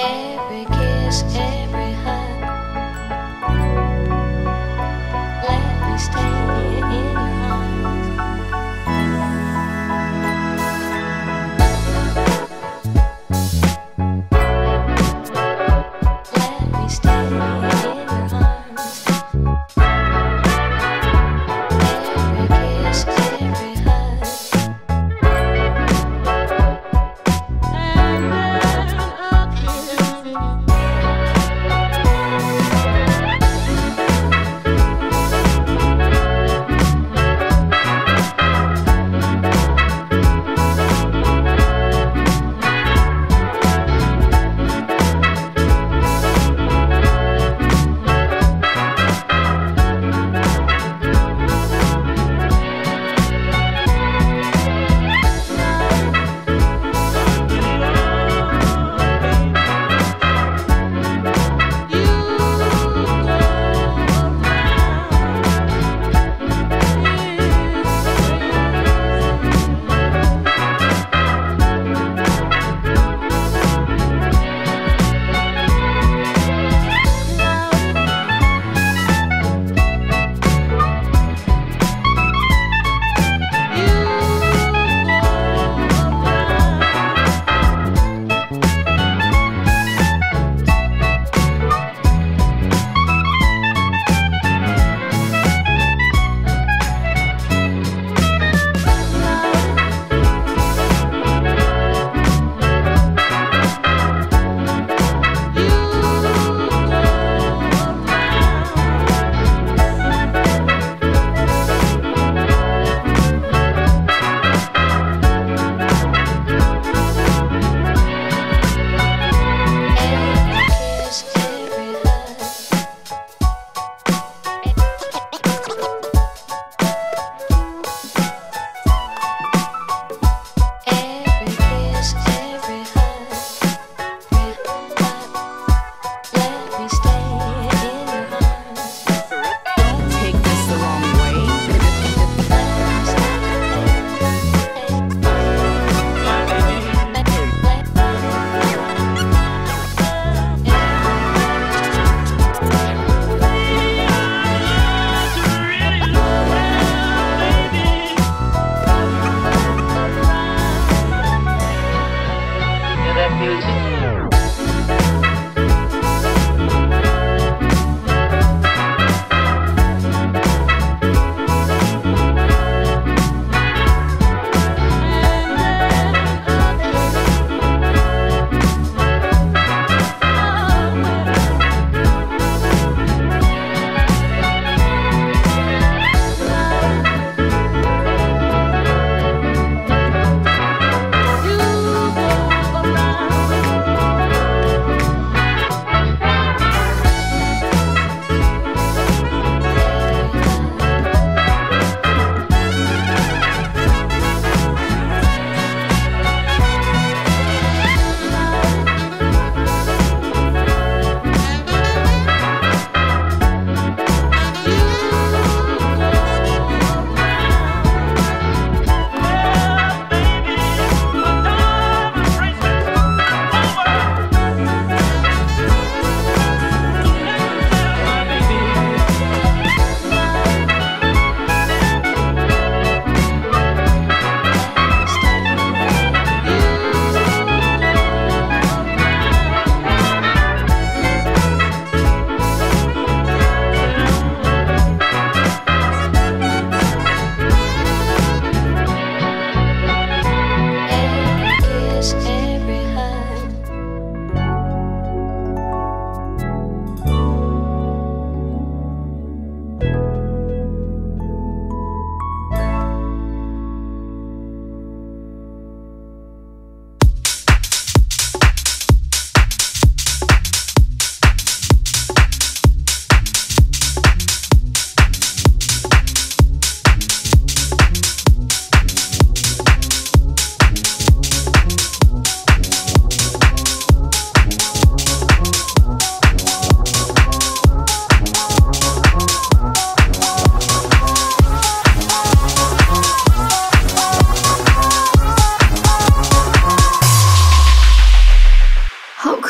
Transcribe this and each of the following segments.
Every kiss, every hug. Let me stay in your arms. Let me stay in your arms. Every kiss, every hug.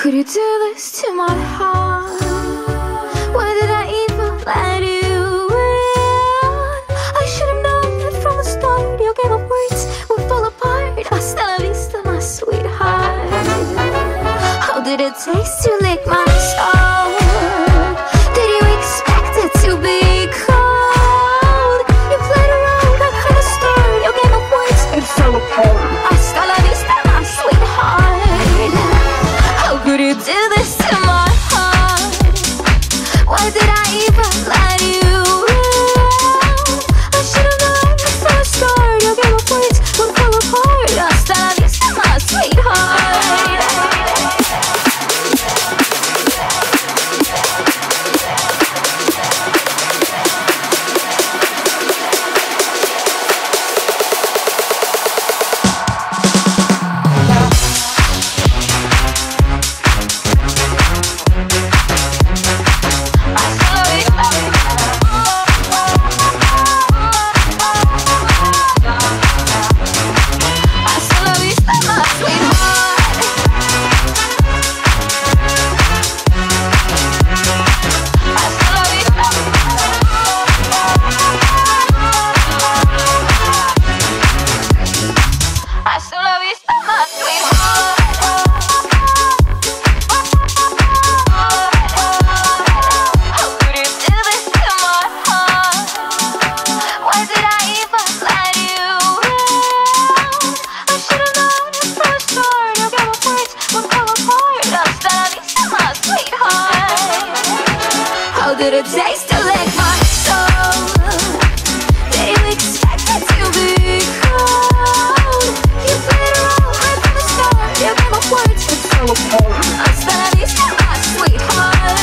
could you do this to my heart? Why did I even let you in? I should have known that from the start. Your game of words would fall apart. Hasta la vista, my sweetheart. How did it taste to lick my soul? Did you expect it to be cold? You played around right from the start. Your game of words and fell apart. Hasta la vista, my sweetheart. How could you do this to my heart? Why did I even let you in? I should have known from the start. Your game of words would fall apart. Hasta la vista, my sweetheart. How did it taste to lick my soul? Did you expect it to be cold? You played around right from the start. Your game of words would fall apart. Hasta la vista, my sweetheart.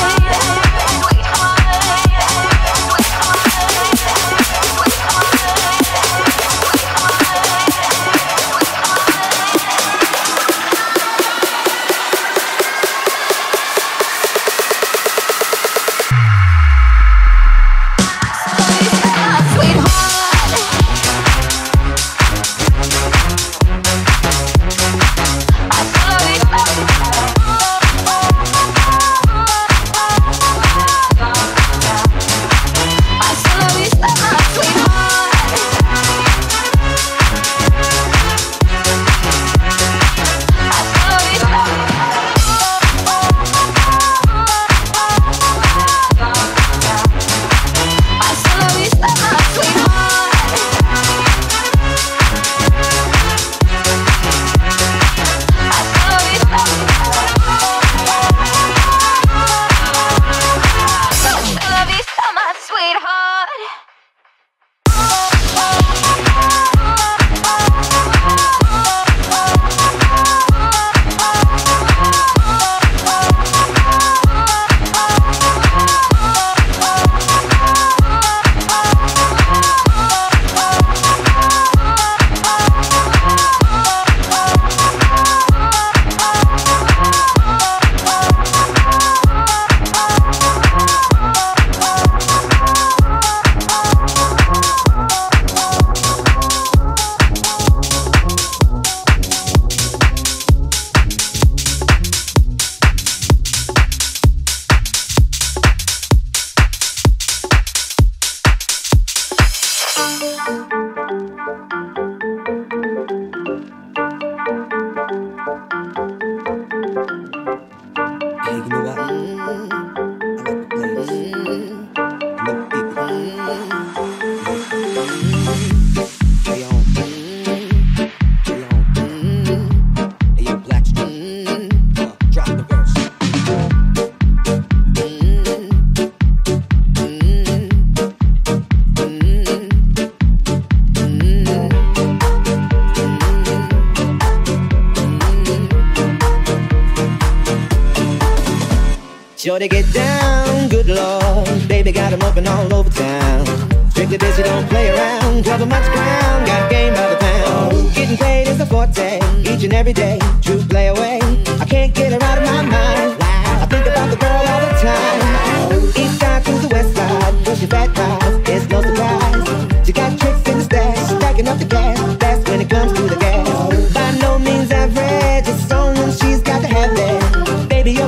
Sure to get down, good lord. Baby got 'em open all over town. Strictly busy, don't play around. Cover much ground, got game by the pound. Getting paid is a forte, each and every day. True play away, I can't get her out of my mind. I think about the girl all the time. East side to the west side, push your fat thighs, it's no surprise. She got tricks in the stash, stacking up the gas. That's when it comes to the gas. By no means average, it's someone she's got to have there. Baby,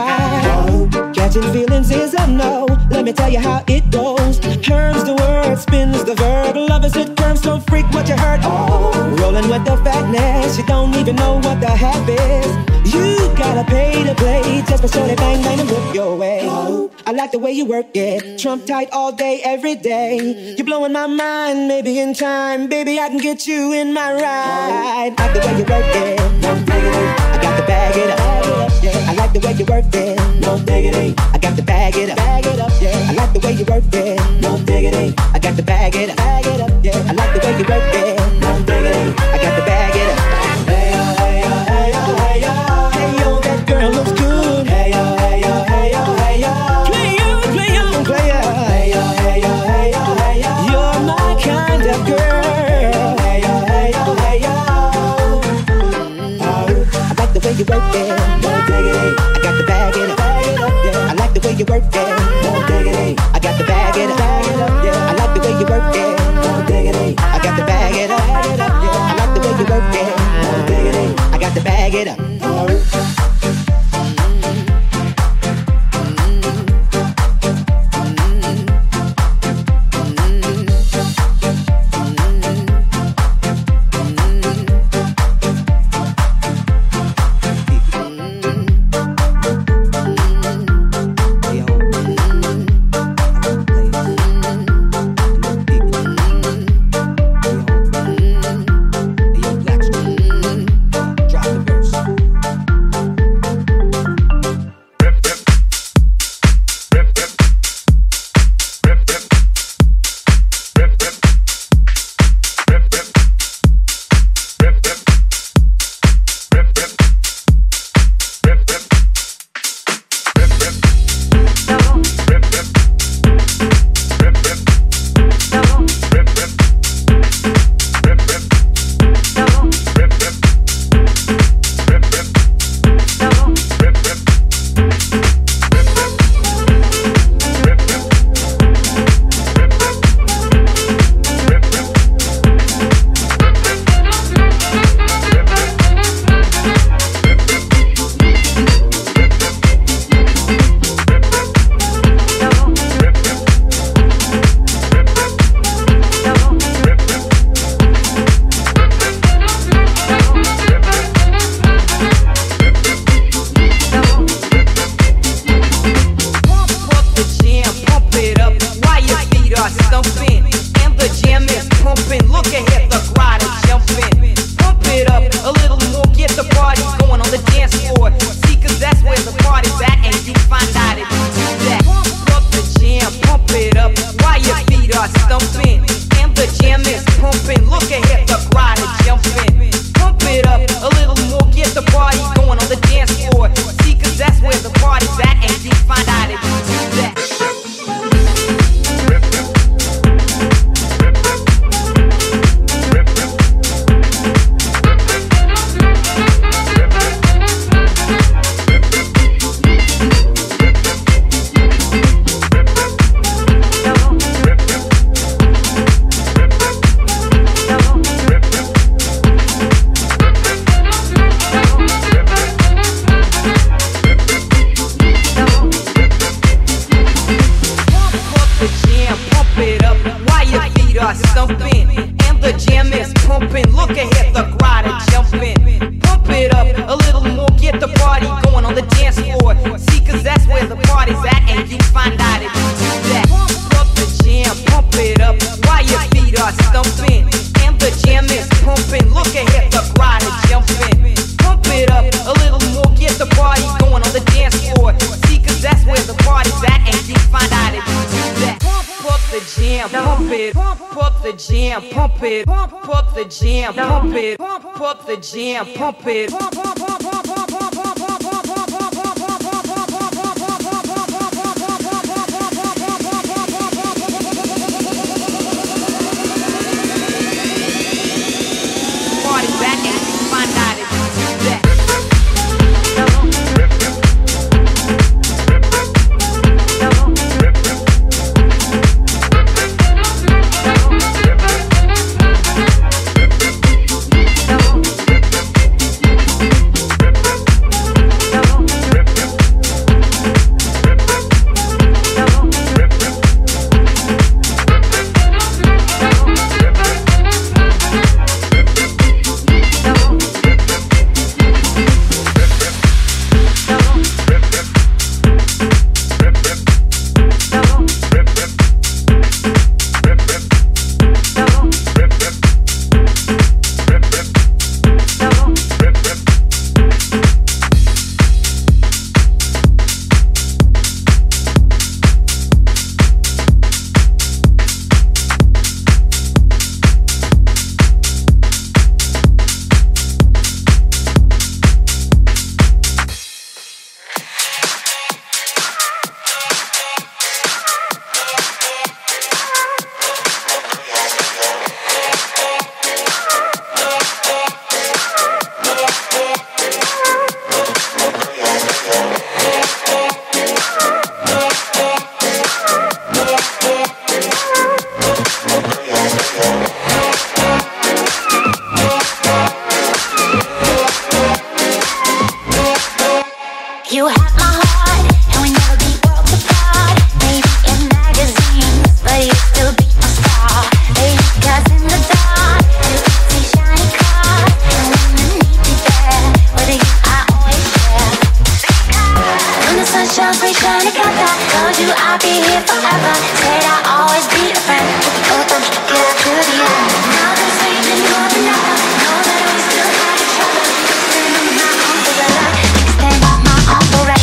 right. Catching feelings is a no. Let me tell you how it goes. Turns the word, spins the verb. Love is it curves, don't freak what you heard. Oh, rolling with the fatness. You don't even know what the half is. You gotta pay to play just for shorty bang bang and look your way. Oh, I like the way you work it. Trump tight all day, every day. You're blowing my mind, maybe in time. Baby, I can get you in my ride. I like the way you work it. No diggity, I got to bag it up. I like the way you work it. No diggity, I got to bag it up. I like the way you work it. No diggity, I got to bag it up. I like the way you work it. No diggity, I got to bag it up. Hey yo, hey yo, hey yo, hey yo. Hey yo, that girl looks good. Hey yo, hey yo, hey yo, hey yo. Play on, play on, play on. Hey yo, hey yo, hey yo, hey yo. You're my kind of girl. Hey yo, hey yo, hey yo. I like the way you work it. No diggity, I got to bag it up. I like the way you work it. No diggity, I got to bag it up. I like the way you work it. No diggity, I got to bag it up. I like the way you work it. No diggity, I got to bag it up. Pump it. shiny color. Told you I'd be here forever. Said I'd always be a friend. Both of us get out to the end. Now that it's raining more than ever, know that we still have each other. Extend my umbrella, extend my umbrella.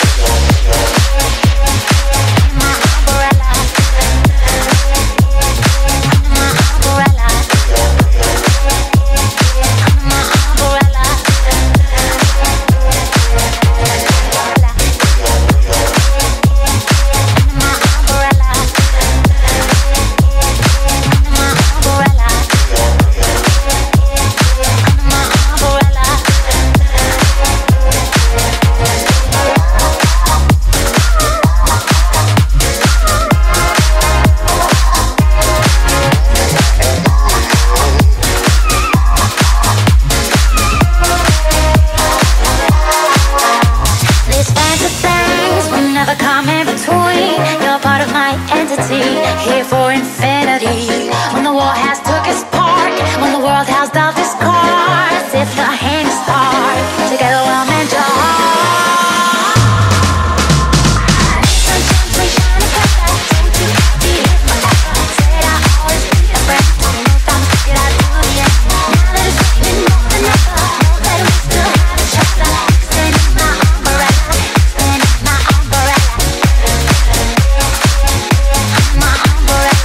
My umbrella, my umbrella, my umbrella. Here for infinity. When the war has took its part, when the world has dealt its cards, if the hand is hard, together we'll mend your heart. Sunshine, sunshine, and color. Told you I'd be here forever. Said I'd always be a friend. No time to get out to the end. Now that it's raining more than ever, know that we still have each other. Extending my umbrella, extending my umbrella. My umbrella.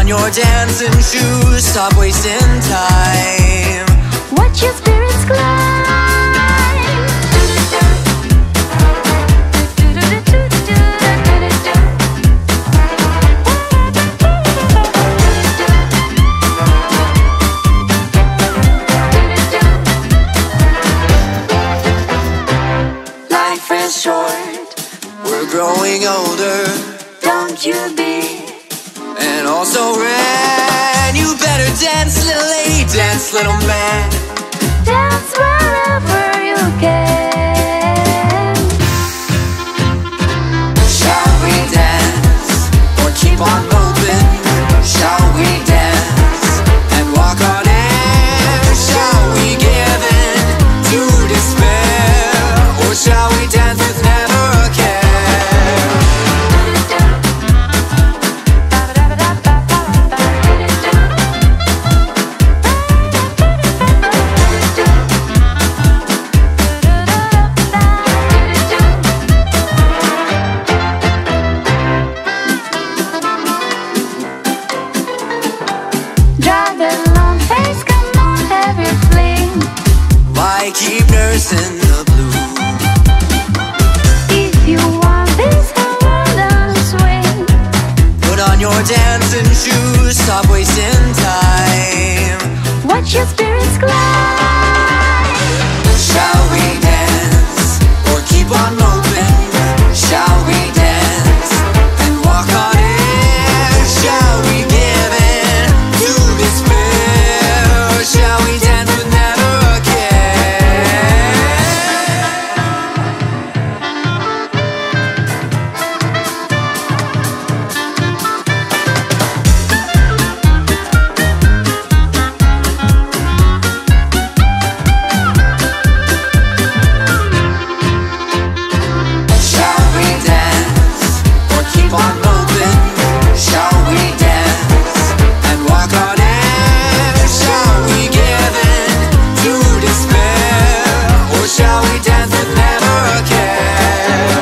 on your dancing shoes, stop wasting time. Watch your spirits climb. Life is short, we're growing older, Don't you be. and also red. You better dance, little lady, dance, little man. Dance wherever you can. Shall we dance or keep on moving? Shall we dance and walk on air? Shall we give in to despair, or shall we dance with never a care? Drive that long face, come on, have your fling. Why keep nursing the blue? If you want this, come on down and swing. Put on your dancing shoes, stop wasting time. Watch your spirits climb. Shall we dance or keep on moving? Shall we dance and walk on air? Shall we give in to despair, or shall we dance with never a care? Shall we dance or keep on moving? Shall we dance and walk on air? Shall we give in to despair, or shall we dance with never a care?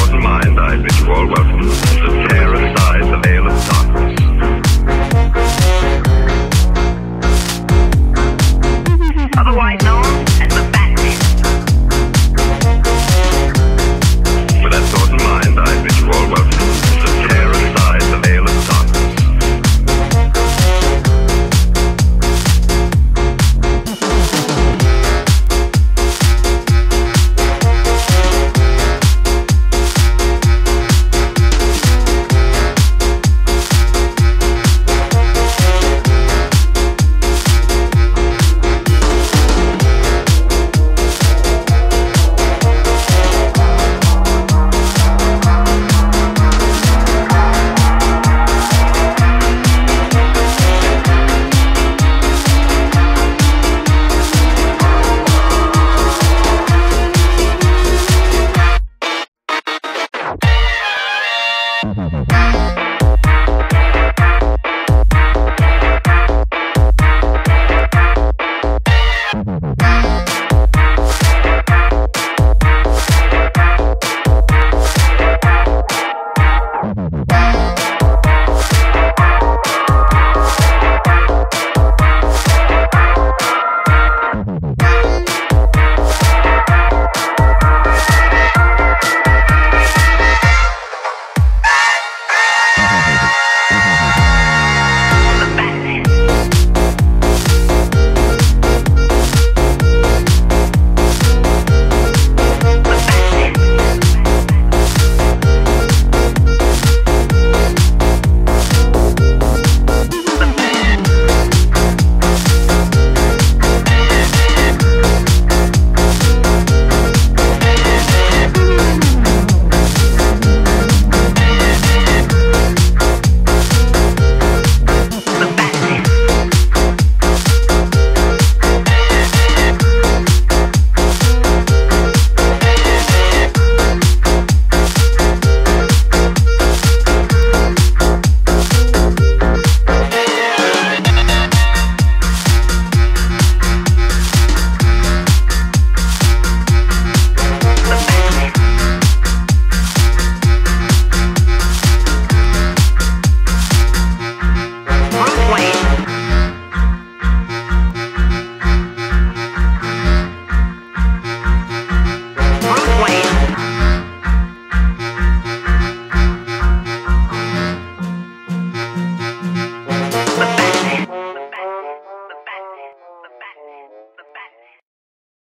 doesn't mind, I bid you all welcome to tear aside the veil of darkness. Otherwise known